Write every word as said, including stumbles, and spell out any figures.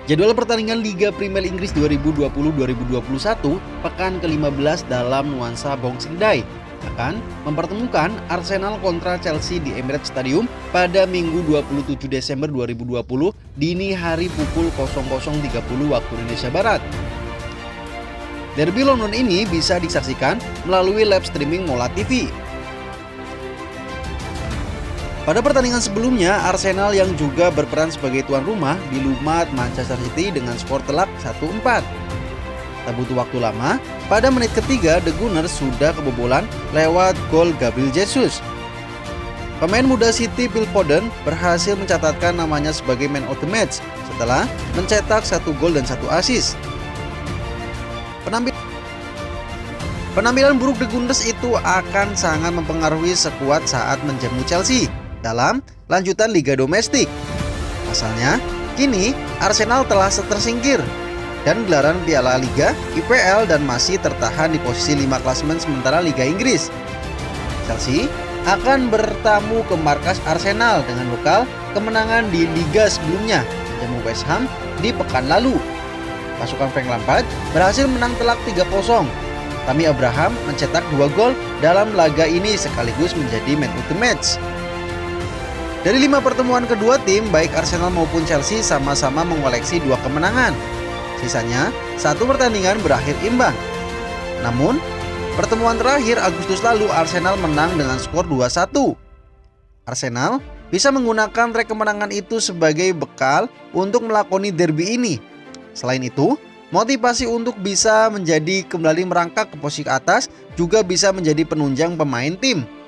Jadwal pertandingan Liga Premier Inggris dua ribu dua puluh dua ribu dua puluh satu pekan kelima belas dalam nuansa Boxing Day akan mempertemukan Arsenal kontra Chelsea di Emirates Stadium pada Minggu dua puluh tujuh Desember dua ribu dua puluh dini hari pukul nol nol tiga puluh waktu Indonesia Barat. Derby London ini bisa disaksikan melalui live streaming Mola T V. Pada pertandingan sebelumnya, Arsenal yang juga berperan sebagai tuan rumah dilumat Manchester City dengan skor telak satu empat. Tak butuh waktu lama, pada menit ketiga The Gunners sudah kebobolan lewat gol Gabriel Jesus. Pemain muda City Phil Foden berhasil mencatatkan namanya sebagai man of the match setelah mencetak satu gol dan satu assist. Penampilan Penampilan buruk The Gunners itu akan sangat mempengaruhi skuad saat menjamu Chelsea dalam lanjutan Liga Domestik. Pasalnya, kini Arsenal telah tersingkir dan gelaran Piala Liga, I P L dan masih tertahan di posisi lima klasemen sementara Liga Inggris. Chelsea akan bertamu ke markas Arsenal dengan bekal kemenangan di Liga sebelumnya menjamu West Ham di pekan lalu. Pasukan Frank Lampard berhasil menang telak tiga kosong. Tammy Abraham mencetak dua gol dalam laga ini sekaligus menjadi man of the match. Dari lima pertemuan kedua tim, baik Arsenal maupun Chelsea sama-sama mengoleksi dua kemenangan. Sisanya, satu pertandingan berakhir imbang. Namun, pertemuan terakhir Agustus lalu Arsenal menang dengan skor dua satu. Arsenal bisa menggunakan trek kemenangan itu sebagai bekal untuk melakoni derby ini. Selain itu, motivasi untuk bisa menjadi kembali merangkak ke posisi atas juga bisa menjadi penunjang pemain tim.